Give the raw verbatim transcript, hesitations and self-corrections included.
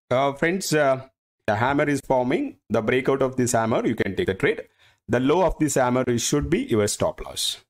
Uh, friends, uh, the hammer is forming. The breakout of this hammer, you can take the trade. The low of this hammer is, should be your stop loss.